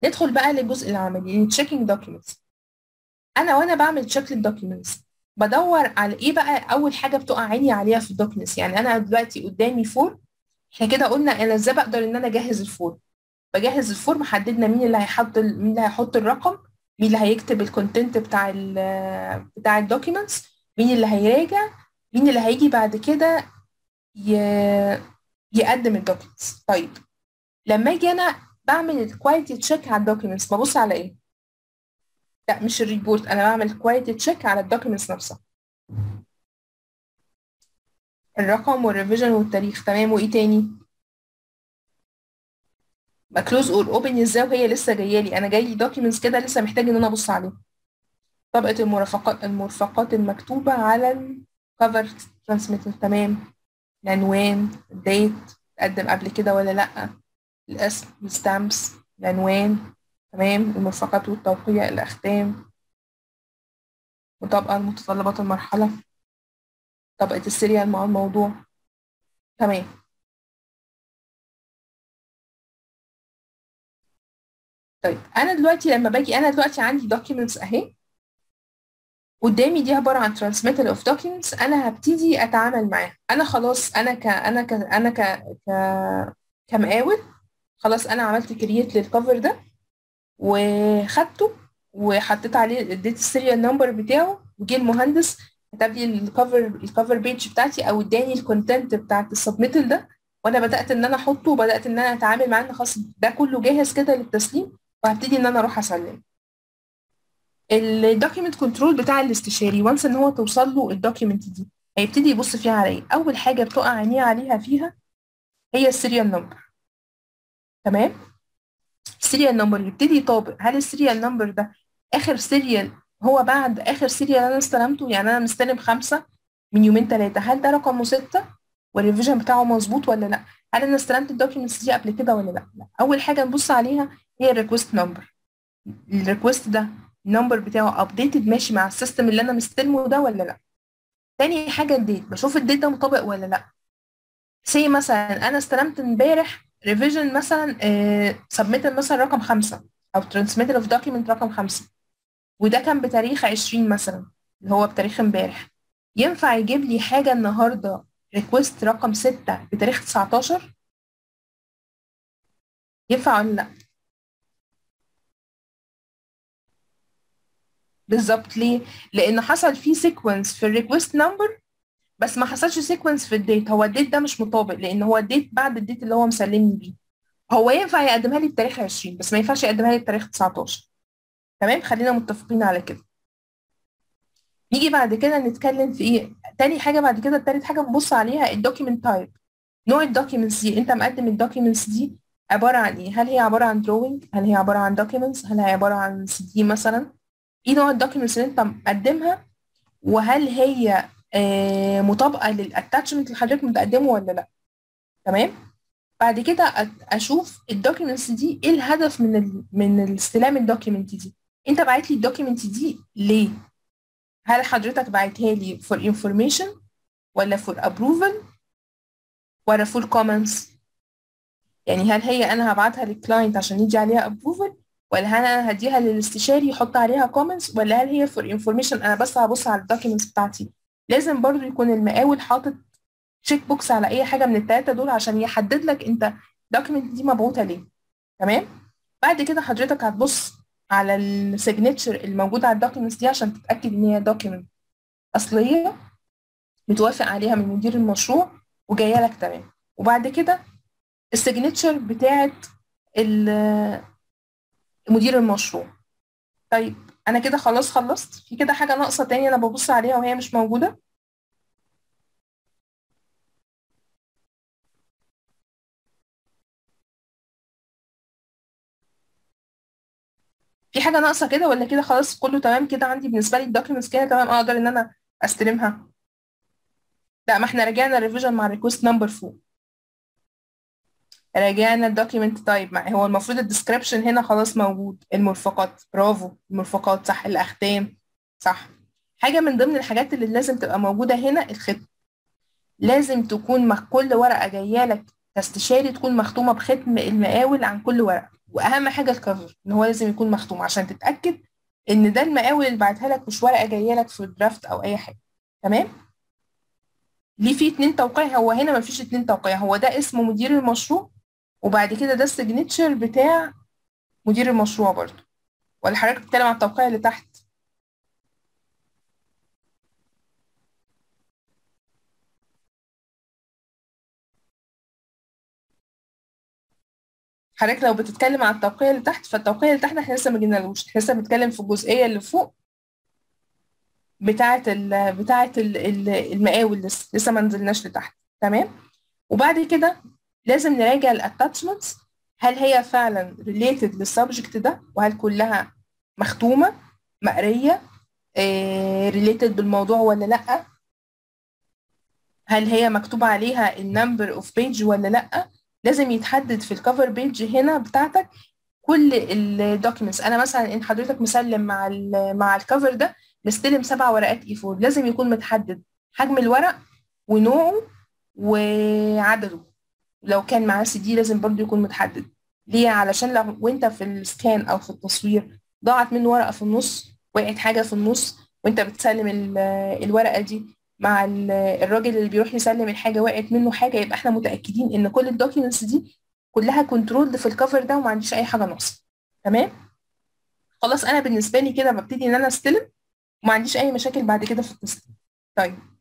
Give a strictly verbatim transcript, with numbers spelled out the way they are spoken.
ندخل بقى للجزء العملي يعني checking documents. انا وانا بعمل check للدوكيومنتس بدور على ايه بقى اول حاجه بتقع عيني عليها في الدوكيومنتس. يعني انا دلوقتي قدامي فورم، احنا كده قلنا انا ازاي بقدر ان انا اجهز الفورم. بجهز الفورم، حددنا مين اللي هيحط مين اللي هيحط الرقم، مين اللي هيكتب الكونتنت بتاع ال بتاع الدوكيومنتس، مين اللي هيراجع، مين اللي هيجي بعد كده ي... يقدم الدوكيومنتس. طيب لما اجي انا بعمل الكواليتي تشيك على الدوكيومنتس ببص على ايه؟ لا مش الريبورت، انا بعمل كواليتي تشيك على الدوكيومنتس نفسها. الرقم والريفيجن والتاريخ، تمام. وايه تاني؟ كلوز اور اوبن ازاي وهي لسه جايه لي؟ انا جاي لي دوكيومنتس كده لسه محتاج ان انا ابص عليها. طبقه المرافقات المرفقات المكتوبه على الكفر ترانسميتر، تمام. العنوان، الديت، تقدم قبل كده ولا لا، الاسم، الستامبس، العنوان، تمام. المرفقات والتوقيع، الاختام، مطابقه لمتطلبات المرحله، طبقه السيريال مع الموضوع، تمام. طيب انا دلوقتي لما باجي انا دلوقتي عندي دوكيومنتس اهي قدامي، دي عباره عن transmittal of documents. انا هبتدي اتعامل معاها. انا خلاص انا ك انا ك انا ك ك كمقاول، خلاص انا عملت كرييت للكفر ده وخدته وحطيت عليه اديت السيريال نمبر بتاعه، وجه المهندس كتب لي الكفر الكفر بيج بتاعتي او اداني الكونتنت بتاعت السبميتال ده، وانا بدات ان انا احطه وبدات ان انا اتعامل معاه ان خلاص ده كله جاهز كده للتسليم، وهبتدي ان انا اروح اسلم. الدوكيمنت كنترول بتاع الاستشاري وانس ان هو توصل له الدوكيمنت دي هيبتدي يبص فيها على ايه؟ اول حاجه بتقع عينيه عليها فيها هي السيريال نمبر، تمام. السيريال نمبر يبتدي يطابق هل السيريال نمبر ده اخر سيريال هو بعد اخر سيريال انا استلمته. يعني انا مستلم خمسه من يومين ثلاثه، هل ده رقمه سته والريفيجن بتاعه مظبوط ولا لا؟ هل انا استلمت الدوكيومنتس دي قبل كده ولا لا؟ لا. اول حاجه نبص عليها هي الريكوست نمبر. الريكوست ده النمبر بتاعه ابديتد ماشي مع السيستم اللي انا مستلمه ده ولا لا. تاني حاجه الديت، بشوف الديت ده مطابق ولا لا. سي مثلا انا استلمت امبارح ريفيجن مثلا سبميتد مثلا رقم خمسة او ترانسميتد اوف دوكيمنت رقم خمسة، وده كان بتاريخ عشرين مثلا اللي هو بتاريخ امبارح. ينفع يجيب لي حاجه النهارده ريكوست رقم ستة بتاريخ تسعتاشر؟ ينفع ولا لا؟ بالظبط. ليه؟ لان حصل فيه سيكونس في الريكوست نمبر بس ما حصلش سيكونس في الديت. هو الديت ده مش مطابق لان هو الديت بعد الديت اللي هو مسلمني بيه. هو ينفع يقدمها لي بتاريخ عشرين بس ما ينفعش يقدمها لي بتاريخ تسعتاشر، تمام. خلينا متفقين على كده. نيجي بعد كده نتكلم في ايه تاني حاجه. بعد كده تالت حاجه نبص عليها الدوكيمنت تايب. نوع الدوكيومنتس دي انت مقدم الدوكيومنتس دي عباره عن ايه؟ هل هي عباره عن دروينج؟ هل هي عباره عن دوكيومنتس؟ هل هي عباره عن سي دي مثلا؟ ايه نوع الدوكيومنتس اللي انت مقدمها؟ وهل هي آه مطابقه للاتاتشمنت اللي حضرتك متقدمه ولا لا؟ تمام. بعد كده أ- اشوف الدوكيومنتس دي ايه الهدف من ال من استلام الدوكيومنت دي. انت باعت لي الدوكيومنت دي ليه؟ هل حضرتك باعتها لي for information ولا for approval ولا for comments؟ يعني هل هي انا هبعتها للكلاينت عشان يجي عليها approval، ولا هل انا هديها للاستشاري يحط عليها comments، ولا هل هي for information انا بس هبص على الدوكيومنتس بتاعتي؟ لازم برضو يكون المقاول حاطط تشيك بوكس على اي حاجه من الثلاثه دول عشان يحدد لك انت الدوكيمنت دي مبعوثه ليه، تمام. بعد كده حضرتك هتبص على السيجنتشر الموجوده على الدوكيومنتس دي عشان تتاكد ان هي دوكيمنت اصليه متوافق عليها من مدير المشروع وجايه لك، تمام. وبعد كده السيجنتشر بتاعت ال- مدير المشروع. طيب انا كده خلاص خلصت. في كده حاجه ناقصه تاني انا ببص عليها وهي مش موجوده؟ في حاجه ناقصه كده ولا كده خلاص كله تمام كده عندي بالنسبه لي الدوكيومنتس كده تمام اقدر ان انا استلمها؟ لا، ما احنا رجعنا الريفيجن مع الريكوست نمبر فوق، راجعنا الدوكيمنت تايب مع هو المفروض الديسكريبشن هنا خلاص موجود. المرفقات، برافو، المرفقات صح. الاختام صح. حاجه من ضمن الحاجات اللي لازم تبقى موجوده هنا الختم. لازم تكون مع كل ورقه جايه لك كاستشاري تكون مختومه بختم المقاول عن كل ورقه. واهم حاجه الكفر ان هو لازم يكون مختوم عشان تتاكد ان ده المقاول اللي بعتها لك مش ورقه جايه لك في درافت او اي حاجه. تمام. ليه في اتنين توقيع؟ هو هنا مفيش اتنين توقيع، هو ده اسم مدير المشروع وبعد كده ده السيجنتشر بتاع مدير المشروع برضه. ولا حضرتك بتتكلم عن التوقيع اللي تحت؟ حضرتك لو بتتكلم عن التوقيع اللي تحت، فالتوقيع اللي تحت احنا لسه ما جينالوش، احنا لسه بنتكلم في الجزئيه اللي فوق بتاعه ال بتاعه ال- ال- المقاول، لسه لسه ما نزلناش لتحت. تمام. وبعد كده لازم نراجع الاتاتشمنتس، هل هي فعلا ريليتد للسبجكت ده، وهل كلها مختومه مقريه ريليتد بالموضوع ولا لا، هل هي مكتوب عليها النمبر اوف بيج ولا لا. لازم يتحدد في الكفر بيج هنا بتاعتك كل الدوكيومنتس. انا مثلا ان حضرتك مسلم مع ال مع الكفر ده مستلم سبع ورقات اي اربعة، لازم يكون متحدد حجم الورق ونوعه وعدده. لو كان معاه سي دي لازم برضو يكون متحدد. ليه؟ علشان لو وانت في السكان او في التصوير ضاعت منه ورقة في النص، وقعت حاجة في النص وانت بتسلم ال- الورقة دي مع ال- الراجل اللي بيروح يسلم الحاجة، وقعت منه حاجة، يبقى احنا متأكدين ان كل الدوكيومنتس دي كلها كنترولد في الكفر ده وما عنديش اي حاجة ناقصة. تمام. خلاص انا بالنسبة لي كده ببتدي ان انا استلم وما عنديش اي مشاكل بعد كده في التسليم. طيب